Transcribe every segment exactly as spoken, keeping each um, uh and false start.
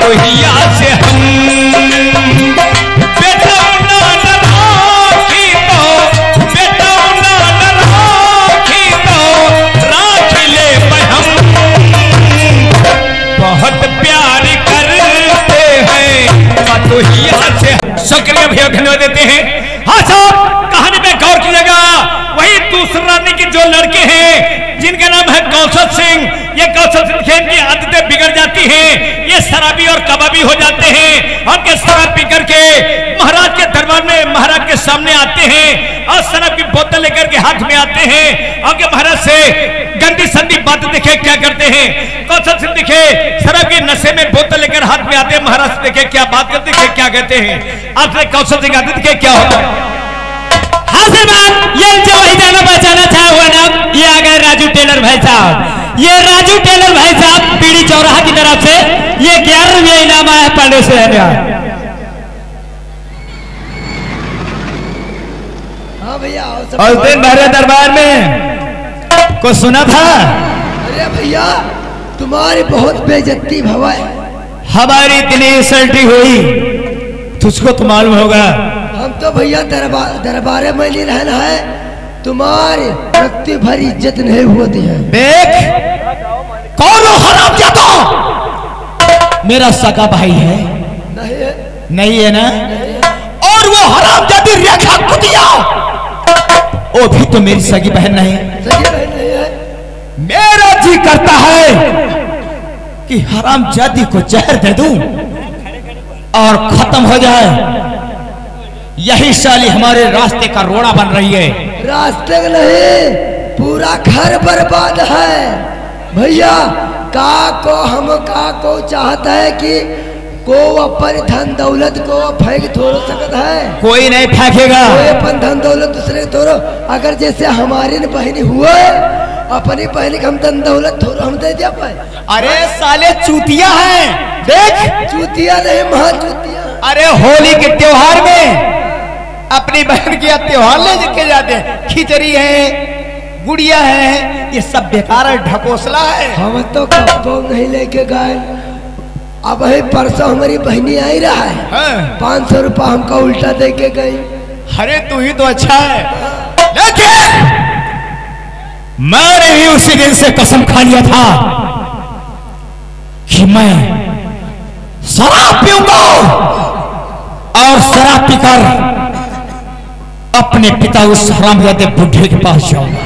पतोहिया से हम बेटौना न राखी तो बेटौना न राखी तो राख ले हम बहुत प्यार करते हैं पतोहिया से। शुक्रिया भैया, धन्यवाद देते हैं। हाँ साहब, कहानी में गौर कीजिएगा, वही दूसरा रानी के जो लड़के हैं जिनका नाम है कौशल सिंह, ये कौशल सिंह खेल की आदतें बिगड़ जाती हैं, ये शराबी और कबाबी हो जाते हैं और के शराब पी करके महाराज के दरबार में महाराज के सामने आते हैं और शराब की बोतल लेकर के हाथ में आते हैं और के महाराज से गंदी संदी बातें देखे क्या करते हैं। कौशल सिंह देखे शराब के नशे में बोतल लेकर हाथ में आते हैं, महाराज से देखे क्या बात करते हैं क्या कहते हैं। आपने कौशल सिंह आते देखे क्या होता है। ये जो वही जाना पहचाना था हुआ नाम, ये आ गए राजू टेलर भाई साहब। ये राजू टेलर भाई साहब पीड़ी चौराहा की तरफ से ये ग्यारहवीं इनाम आया पांडे से। हाँ भैया, और दिन भरे दरबार में को सुना था। अरे भैया तुम्हारी बहुत बेइज्जती भवा है। हमारी इतनी इंसल्टी हुई तुझको तो मालूम होगा। हम तो भैया दरबार दरबारे में नहीं रहना है, तुम्हारी रत्ती भर इज्जत नहीं होती है। देख कौन हो हरामजादा, मेरा सगा भाई है नहीं है, नहीं है ना? नहीं है। और वो हरामजादी रेखा कुतिया वो भी तो मेरी सगी बहन नहीं। सगी बहन नहीं है। मेरा जी करता है कि हरामजादी को जहर दे दूं और खत्म हो जाए। यही साली हमारे रास्ते का रोड़ा बन रही है। रास्ते का नहीं, पूरा घर बर्बाद है भैया। का को हम का को चाहता है कि को अपन धन दौलत को फेंक थोड़ो सकता है। कोई नहीं फेंकेगा। कोई अपन धन दौलत दूसरे को थोड़ो, अगर जैसे हमारी बहनी हुआ अपनी बहनी को हम धन दौलत थोड़ो हम दे दिया पाए। अरे साले चूतिया हैं, देख चूतिया नहीं महा चूतिया। अरे होली के त्योहार में अपनी बहन के त्योहार ले के जाते हैं। खिचड़ी है, गुड़िया है, ये सब बेकार है, ढकोसला है। हम तो कब्बो नहीं लेके गए। अब है परसों हमारी बहनी आई रहा है, हाँ। पाँच सौ रुपया हमको उल्टा दे के गई। अरे तू ही तो अच्छा है। लेकिन मैंने भी उसी दिन से कसम खा लिया था कि मैं शराब पीऊंगा और शराब पीकर अपने पिता उस हरामजादे बुढ़े के पास जाऊंगा।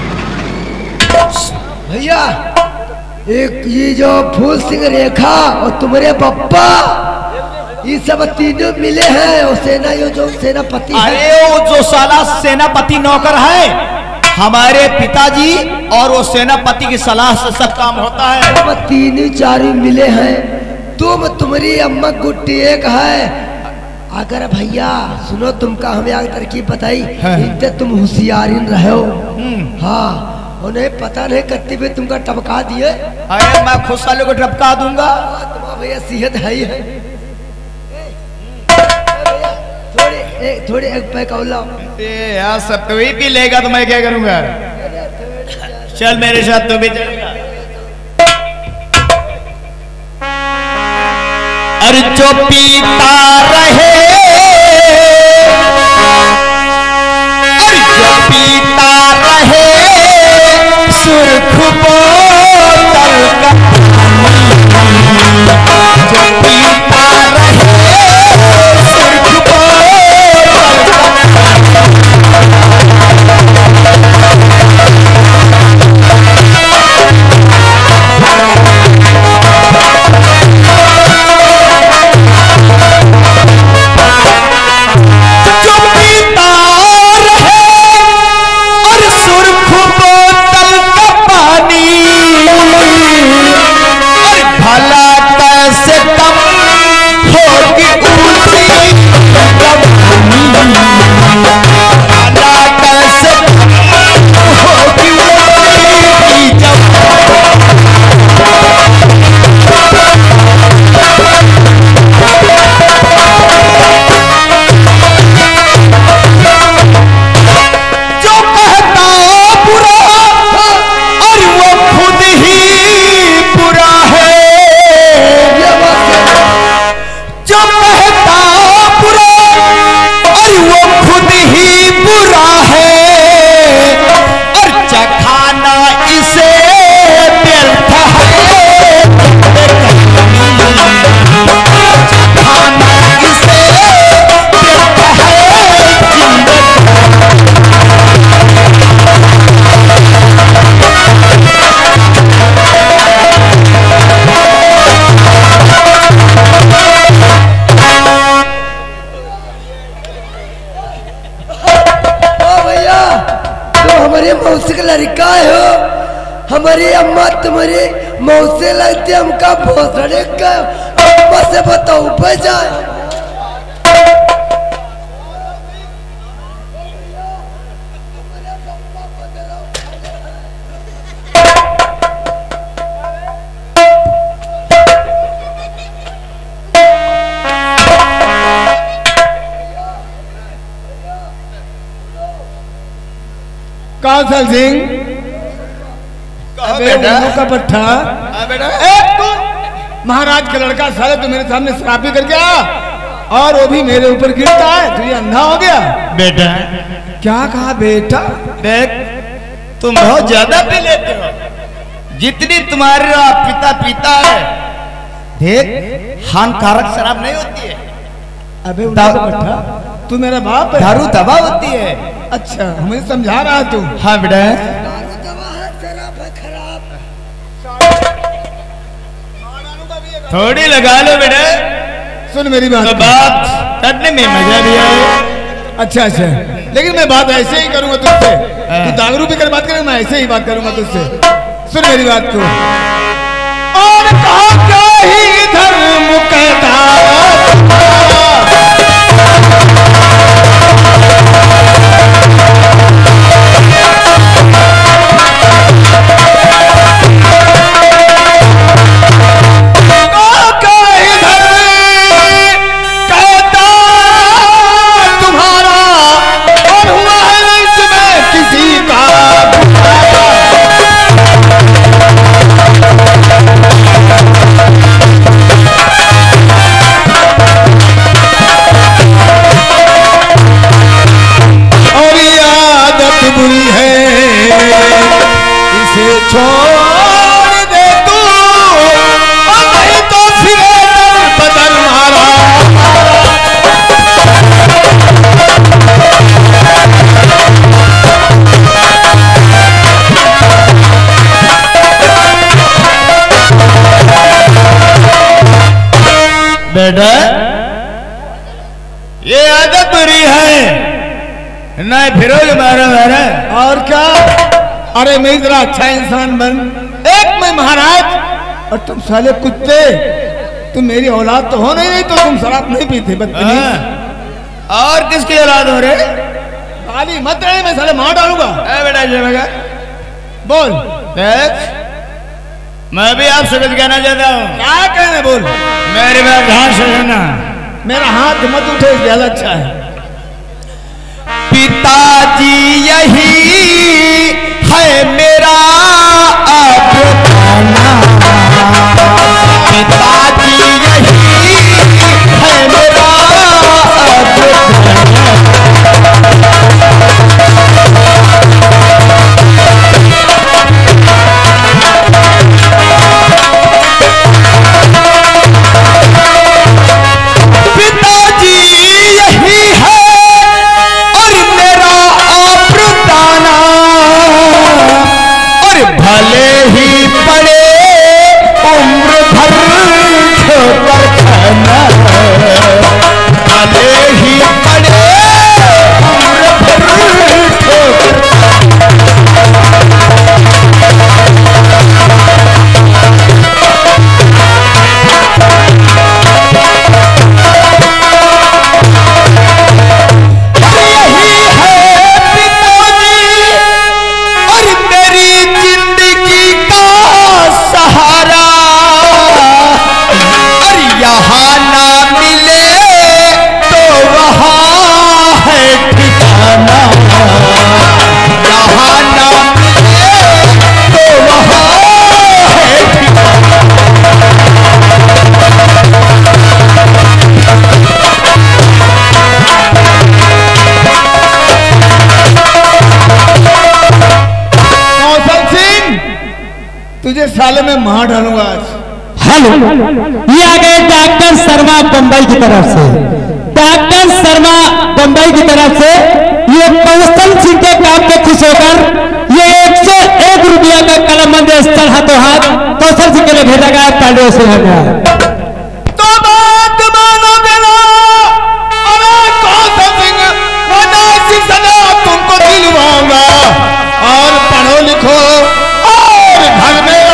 भैया एक ये जो फूल सिंह रेखा और तुम्हारे पप्पा ये सब तीनों मिले हैं और सेना यो जो सेनापति है। अरे वो जो साला सेनापति नौकर है हमारे पिताजी और वो सेनापति की सलाह से सब काम होता है। सब तीन चार मिले हैं। तुम तुम्हारी अम्मा गुट्टी एक है। अगर भैया सुनो तुमका हमें आगे तरकीब बताई, इनसे तुम होशियारीन रहो। हाँ उन्हें पता नहीं कत्ती भी तुमका टपका दिए। अरे मैं खुद साले को टपका दूंगा। तुम्हारा भैया सेहत है ही है। थोड़ी एक थोड़ी एक पैक और लाओ। यार सब तो ही पी लेगा तो मैं क्या करूंगा। चल मेरे साथ तो भी चलेगा। अरे जो पीता रहे, अरे जो पीता रहे सुर्ख बोतल का पानी, जो पीता रहे सुर्ख बोतल का पानी। अम्मा तुम्हारी मौसे लगती हमका भोसड़े का अम्मा से बताओ बजाए कौशल सिंह का पट्टा महाराज का लड़का साले तो मेरे सामने शराबी करके आ और वो भी मेरे ऊपर गिरता है तो ये अंधा हो गया। बेटा क्या कहा बेटा? देख तुम बहुत ज्यादा पी लेते हो, जितनी तुम्हारा पिता पीता है देख हानिकारक शराब नहीं होती है। अबे पट्टा तू मेरा बाप है, दारू दवा होती है। अच्छा हमें समझा रहा तू? हाँ बेटा थोड़ी लगा लो बेटा। सुन मेरी बात, तो बात करने में मजा भी आए। अच्छा अच्छा लेकिन मैं बात ऐसे ही करूंगा तुझसे, तू दारू भी कर बात करेगा मैं ऐसे ही बात करूंगा तुझसे। सुन मेरी बात तू। और कहा ही धर्म कहता छोड़ दे तू और नहीं तो फिर बदल मारा। बेटा ये आदत बुरी है ना, फिरोज मारा मारा और क्या। अरे मैं जरा अच्छा इंसान बन। एक मैं महाराज और तुम साले कुत्ते, तुम मेरी औलाद तो हो नहीं, नहीं तो तुम शराब नहीं पीते बदतमीज। और किसकी औलाद हो रहे? गाली मत रहे, मैं साले मार डालूंगा। बेटा जी बोल। देख मैं भी आपसे कुछ कहना चाहता हूँ। क्या कहना? बोल। मेरी बात ध्यान से सुनना। मेरा हाथ मत उठे, ज्यादा अच्छा है। पिताजी यही है मेरा अपना, पिताजी यही है मेरा पिताजी यही है और मेरा अपना, और भले ही पड़े उम्र भर ठोकर खाना, भले ही पड़े उम्र भर ठोकर। तुझे साले में मार डालूंगा आज। हेलो, ये आ गए डॉक्टर शर्मा बंबई की तरफ से। डॉक्टर शर्मा बंबई की तरफ से ये कौशल सिंह के काम पे खुश होकर ये एक सौ एक रुपया का कलम बंद स्थल हाथों हाथ कौशल सिंह के लिए भेजा गया पांडव से हो गया। तो बात मानो देना, अरे कौशल सिंह वैसी सदा तुमको दिलवाऊंगा और पढ़ो लिखो और घर में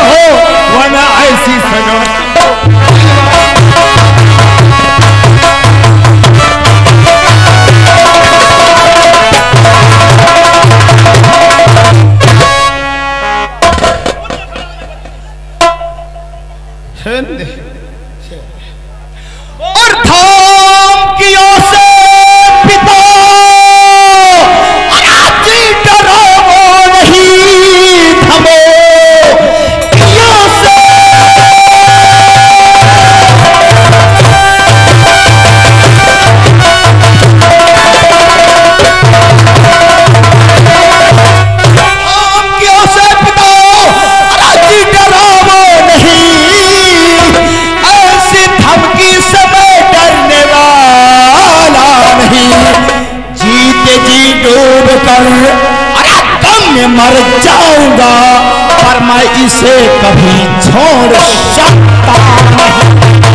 और धमकियों से पिता अनाजी डरो नहीं थमो से धमकियों से पिता अनाजी डरो नहीं ऐसी धमकी से मैं डरने वाला नहीं जीते जी डूब कर अरे दम में मर जाऊंगा पर मैं इसे कभी छोड़ सकता नहीं।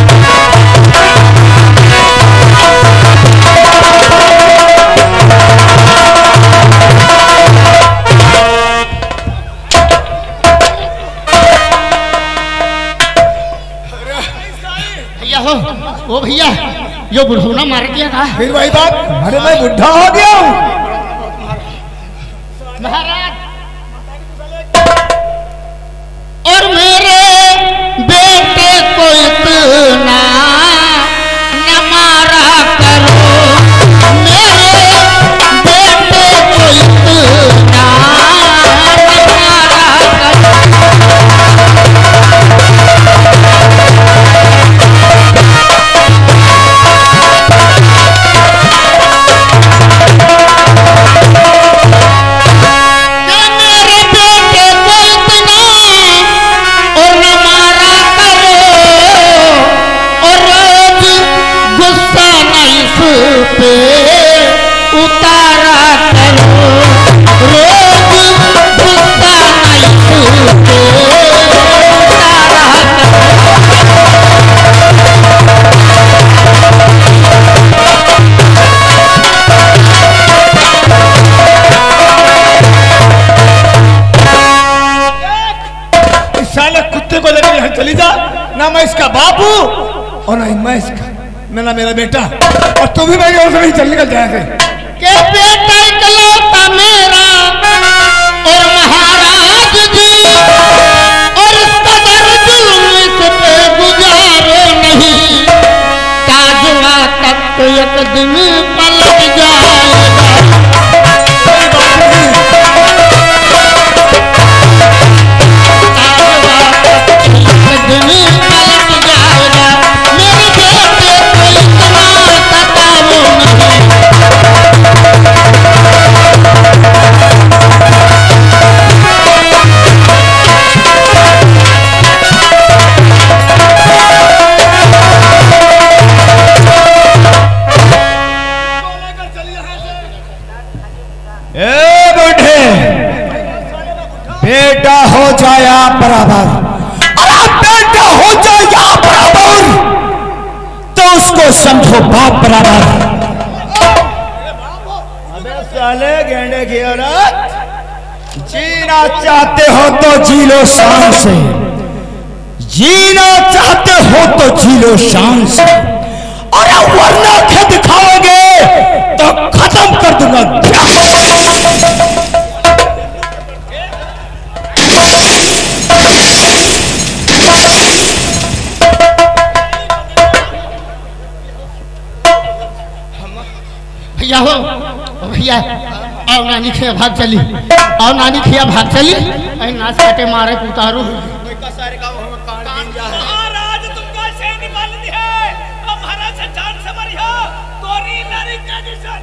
भैया हो ओ भैया यो बुढ़ौना मार दिया था फिर वही बात अरे मैं बुढ़ा हो गया हूँ महाराज और मेरे बेटे को इतना न मारा करो मेरे बेटे को इतना न मारा करो उतारा करो रोज गुस्सा नहीं पे उतारा इस साले कुत्ते को लेकर यहाँ चली जा ना मैं इसका बाप हूँ और ना मैं इसका मैं ना मेरा बेटा और तू भी मेरी ओर से नहीं चल निकल जाएगा के बेटा इकलौता मेरा और महाराज जी और इस कदर जुल्म इस पे गुजारो नहीं ताजवा तक तो एक दिन पलट जाएगा ताजवा तक एक दिन पलट जाएगा मेरे बेटे को इतना सताओ नहीं बेटा हो जाया बराबर अरे बेटा हो जाया बराबर तो उसको समझो बाप बराबर। अबे साले गेंडे की औरत जीना चाहते हो तो जी लो शान से जीना चाहते हो तो जी लो शान से और वरना के दिखाओगे तो खत्म कर दूंगा। भैया हो भैया और नानी खिया भाग चली और नानी खिया भाग चली अरे नाच काटे मारे उतारू महाराज तुम कैसे निकालती है अब महाराज से जान से मरी हो तोरी नारी का निशान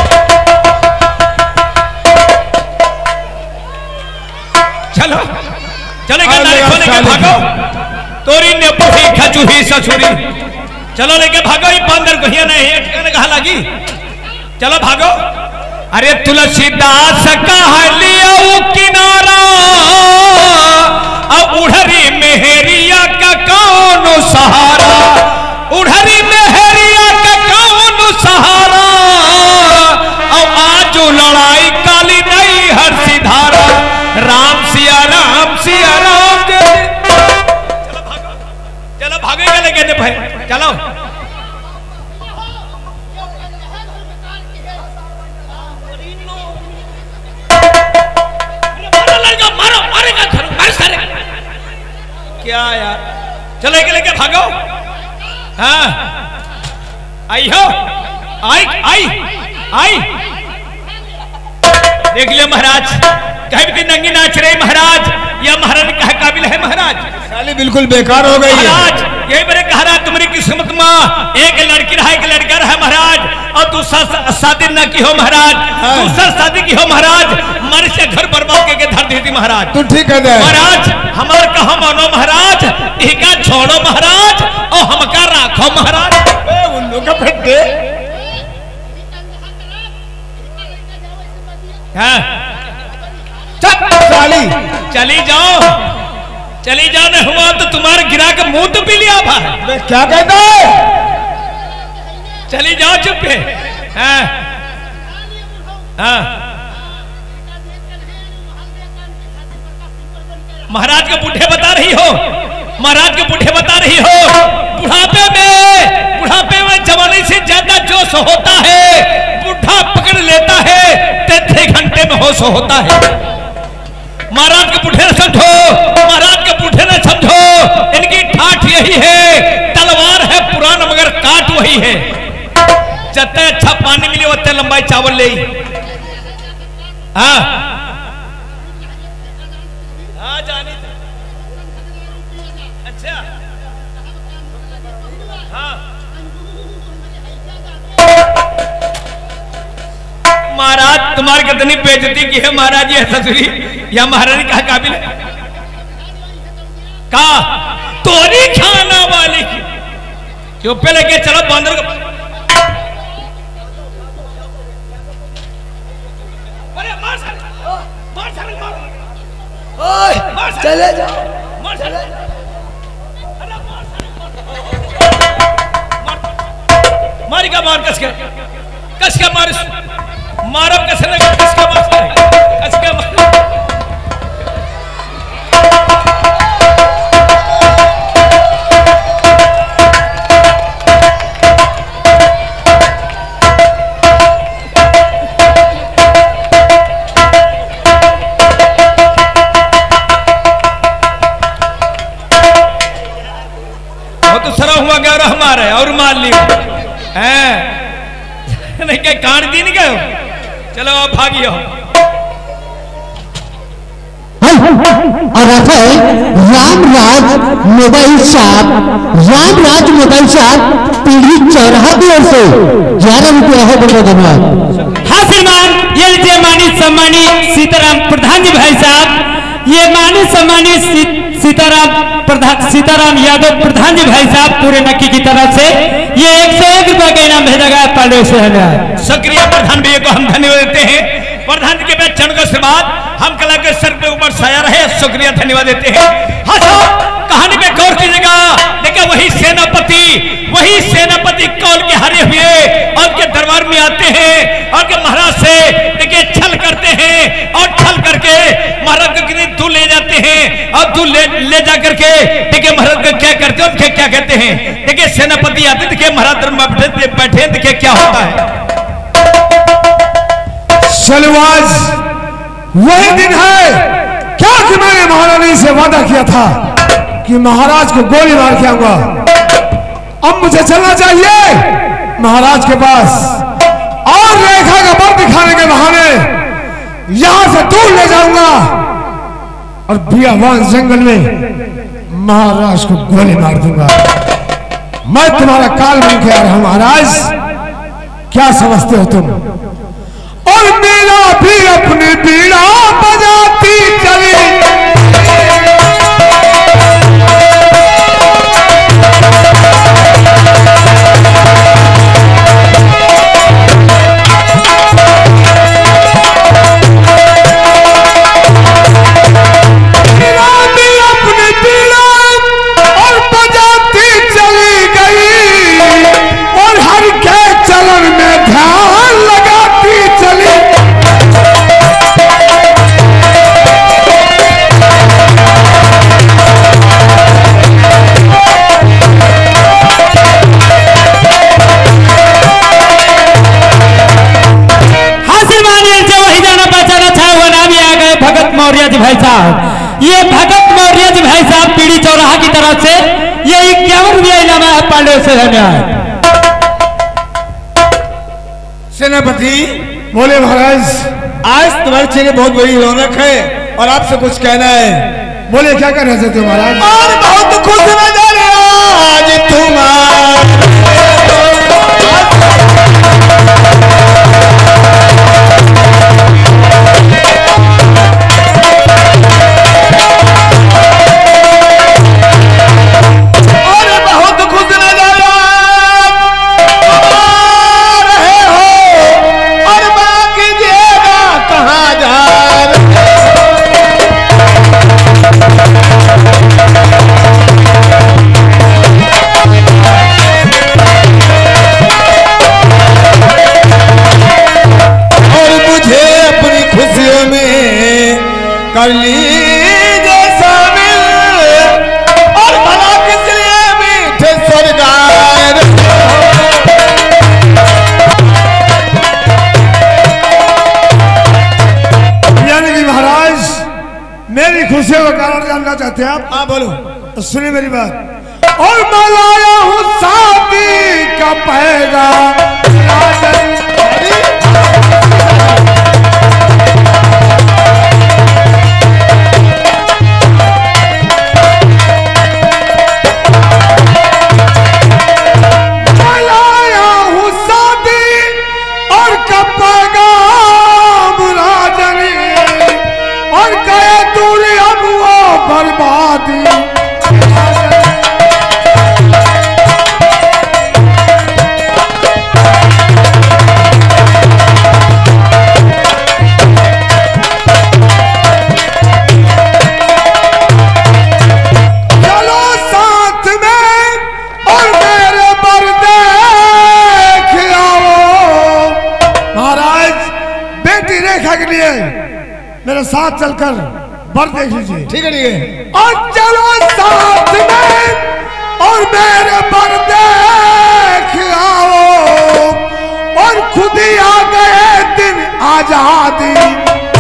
चलो चलेगा नारी को लेके भागो तोरी ने पुही खचुही ससुरी चलो लेके भागो ये बंदर को हिया नहीं ठिकाने कहाँ लगी चलो भागो अरे तुलसीदास कहा लिया किनारा अब उड़हरी मेहरिया का कौन सहारा उड़हरी मेहरिया का कौन सहारा अब आज लड़ाई काली नहीं हर सिधारा राम सिया राम सिया राम चलो भागो चलो भागेगा लेके दे भाई चलो क्या यार चलो एक लेके भागो। हाँ आई हो, आई आई आई देख लियो महाराज, कहीं भी नंगी नाच रहे महाराज, यह महाराज कहा काबिल है महाराज? साली बिल्कुल बेकार हो गई महाराज। यही मेरे कहा रहा तुम्हारी किस्मत में एक लड़की रहा एक लड़का रहा महाराज, और दूसरा शादी न की हो महाराज, दूसरा शादी की हो महाराज, मर से घर बर्बाद करके धर दी थी महाराज। तू ठीक है महाराज, हमार कहा मानो महाराज, इका छोड़ो महाराज और हमका राखो महाराज। उल्लू का फट्टे। हाँ साली चली जाओ, चली जाओ, न हुआ तो तुम्हारे गिरा के मुंह तो पी लिया भाई। क्या कहता है? चली जाओ चुप है। हाँ हाँ महाराज के बूढ़े बता रही हो, महाराज के बूढ़े बता रही हो, बुढ़ापे में बुढ़ापे में जवानी से ज्यादा जोश होता है, बुढ़ा पकड़ लेता है, तैतीस घंटे में होश होता है। महाराज के बूढ़े न समझो, महाराज के बूढ़े न समझो, इनकी ठाठ यही है, तलवार है पुराना मगर काट वही है। जितना अच्छा पानी मिले उतने लंबाई चावल ले। हाँ हाँ जानी अच्छा हाँ महाराज तुम्हारी कितनी बेइज्जती की है महाराज, ये ससुरी या महारानी कहा काबिल है? कहा तोरी खाना वाली की क्यों पे लेके चलो बंदर को। अरे मार साले, मार साले, मार ओए, मार साले, चले जाओ, मार साले, चले जाओ। अरे मार साले, मार मारी का मार कस के कस के मार मारब कैसे लगे, कस के मार कस के मार। तो सरा हुआ गया और हमारे और मान लियो हैं नहीं क्या काट दी नहीं गए। चलो अब भागियो। और आता है Ramraj mobile shop, Ramraj mobile shop पीढ़ी चौराहा की ओर से ग्यारह रुपया है। बहुत धन्यवाद। हाँ श्रीमान, ये लीजिए मानी सम्मानित सीताराम प्रधान जी भाई साहब, ये मानी सम्मानित सीताराम प्रधान सीताराम यादव प्रधान जी भाई साहब पूरे नक्की की तरफ से ये एक सौ एक रुपए का इनाम भेजा गया पांडे से है। सक्रिय प्रधान भैया को हम धन्यवाद देते हैं। प्रधान जी के बाद चरण का आशीर्वाद हम कला के सर पे ऊपर साया रहे, शुक्रिया धन्यवाद देते हैं। हाँ साहब कहानी में गौर कीजिएगा, देखिए वही सेनापति वही सेनापति कौल के हारे हुए और के दरबार में आते हैं और के महाराज से देखिए छल करते हैं और छल करके महाराज को कितनी दूर ले जाते हैं और दूर ले, ले जा करके देखिए महाराज को क्या करते हैं, क्या कहते हैं। देखिए सेनापति आते देखिए महाराज बैठे बैठे देखिए क्या होता है। शलवाज वही दिन है क्या कि मैंने महारानी से वादा किया था कि महाराज को गोली मार के आऊंगा। अब मुझे चलना चाहिए महाराज के पास और रेखा का बल दिखाने के बहाने यहां से दूर ले जाऊंगा और बियावान जंगल में महाराज को गोली मार दूंगा। मैं तुम्हारा काल बन के आ रहा हूं महाराज, क्या समझते हो तुम? और मेरा भी अपनी बीड़ा बजाती चली पांडव से धन्यवाद। सेनापति बोले महाराज, आज तुम्हारे चेहरे बहुत बड़ी रौनक है और आपसे कुछ कहना है। बोले क्या कहना चाहते हो महाराज? और बहुत खुश नजर आज तुम्हारे कर लीजिए शामिल और भला किस लिए मीठे सरकार। यानी कि महाराज मेरी खुशियों का कारण जानना चाहते हैं आप? हाँ बोलो। तो सुनिए मेरी बात। और मैं लाया हूँ शादी का पैगाम मेरे साथ चलकर बर देख लीजिए। ठीक है ठीक है। और चलो साथ में और मेरे बर देख आओ और खुद ही आ गए दिन आजादी।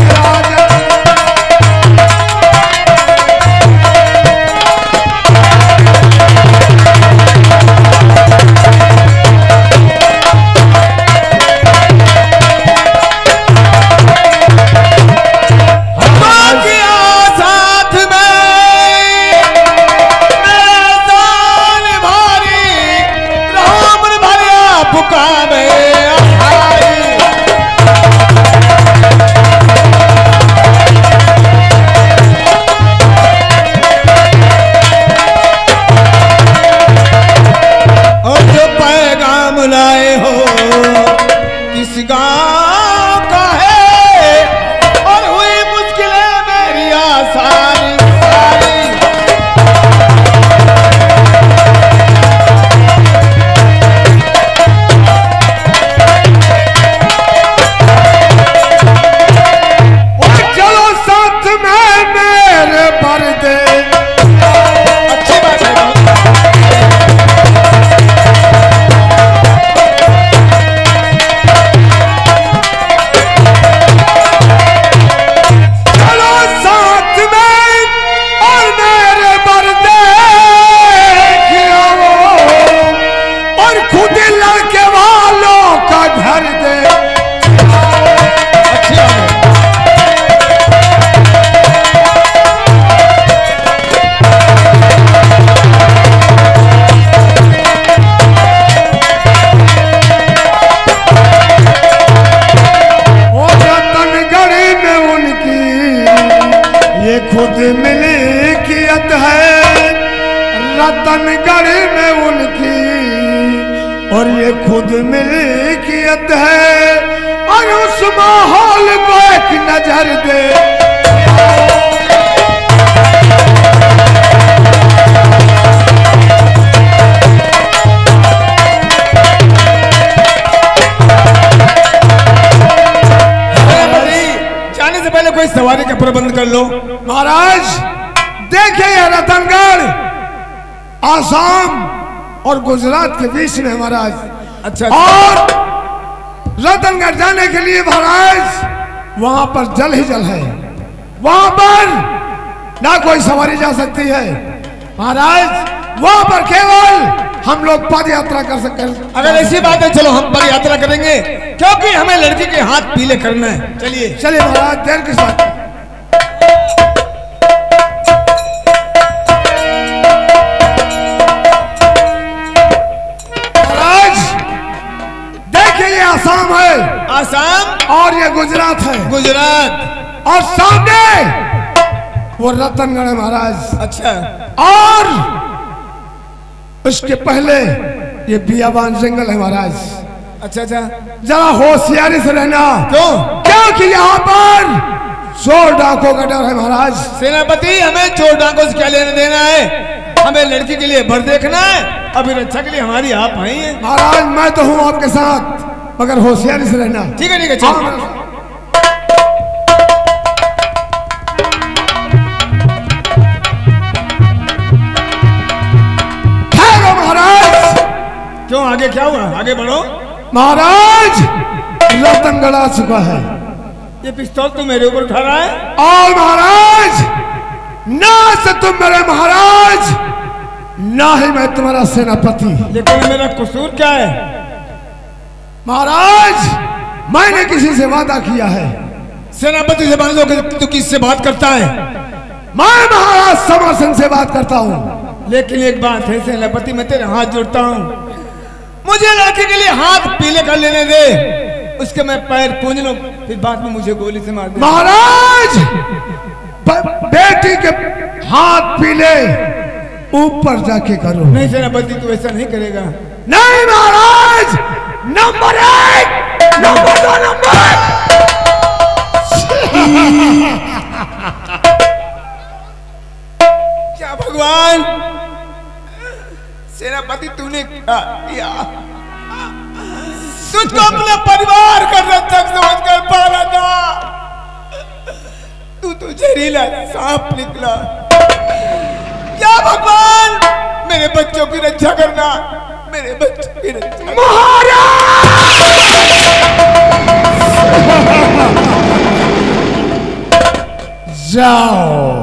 खुद मिल्कियत है रतनगढ़ में उनकी और ये खुद मिल्कियत है और उस माहौल को एक नजर दे। जाने से पहले कोई सवारी का प्रबंध कर लो। महाराज देखिए यह रतनगढ़ आसाम और गुजरात के बीच में महाराज। अच्छा, अच्छा। और रतनगढ़ जाने के लिए महाराज वहां पर जल ही जल है, वहां पर ना कोई सवारी जा सकती है महाराज। वहां पर केवल हम लोग पद यात्रा कर सकते हैं। अगर ऐसी बात है चलो हम पद यात्रा करेंगे, क्योंकि हमें लड़की के हाथ पीले करना है। चलिए चलिए महाराज, देर के साथ। महाराज देखिए, ये आसाम है, आसाम और ये गुजरात है, गुजरात, और सामने वो रतनगढ़ है महाराज। अच्छा, और उसके पहले ये बियाबान जंगल है महाराज। अच्छा अच्छा, जरा होशियारी से रहना। क्यों? क्योंकि यहाँ पर चोर डाकों का डर है महाराज। सेनापति, हमें चोर डाकों से क्या लेना देना है? हमें लड़की के लिए भर देखना है, अभी रक्षा के लिए हमारी आप आई हैं। महाराज मैं तो हूँ आपके साथ, मगर होशियारी से रहना। ठीक है ठीक है, चलो। क्यों, आगे क्या हुआ? आगे बढ़ो महाराज। रतनगढ़ आ चुका है। ये पिस्तौल तो मेरे ऊपर उठा रहा है। और महाराज, ना से तुम मेरे महाराज, ना ही मैं तुम्हारा सेनापति। लेकिन मेरा कसूर क्या है? महाराज मैंने किसी से वादा किया है। सेनापति से मान लो कि तू किससे बात करता है? मैं महाराज समासन से बात करता हूँ। लेकिन एक बात है सेनापति, मैं तेरे हाथ जोड़ता हूँ, मुझे लड़के के लिए हाथ पीले कर लेने दे, उसके मैं पैर पूंज लूं, फिर बाद में मुझे गोली से मार दे। महाराज बेटी के हाथ पीले ऊपर जाके करो। नहीं सेनापति, तू ऐसा नहीं करेगा। नहीं महाराज, नंबर एक, नंबर दो, नंबर क्या भगवान, सेनापति तूने क्या किया? तुझको अपने परिवार का रक्षक समझकर पाला था, तू तो जहरीला सांप निकला। क्या भगवान, मेरे बच्चों की रक्षा करना, मेरे बच्चों की रक्षा। महाराज जाओ,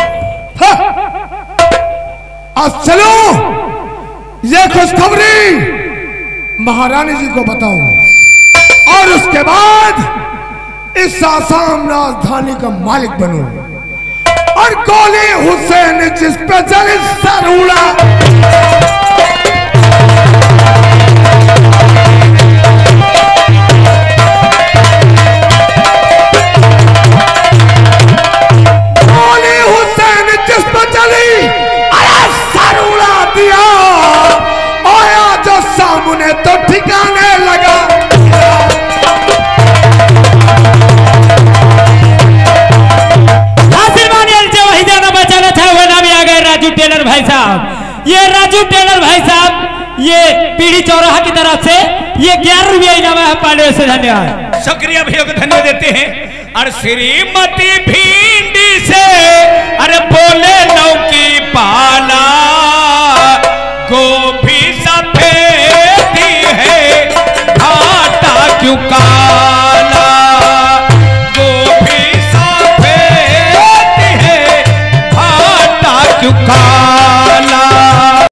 अब चलो ये खुशखबरी महारानी जी को बताऊं, और उसके बाद इस आसाम राजधानी का मालिक बनूं, और गोली हुसैन जिस पे चले सर उड़ा। गोली हुसैन जिस पे चली, अरे सर उड़ा दिया, आया जो सामने तो ठिकाने लगा। वही जाना बचाना था, वो नाम आ गए राजू टेलर भाई साहब। ये राजू टेलर भाई साहब, ये पीढ़ी चौराहा की तरफ से ये ग्यारह रुपया इनाम है, पांडे से धन्यवाद। शुक्रिया भैया को धन्यवाद देते हैं। और श्रीमती भिंडी से अरे बोले लौकी पाला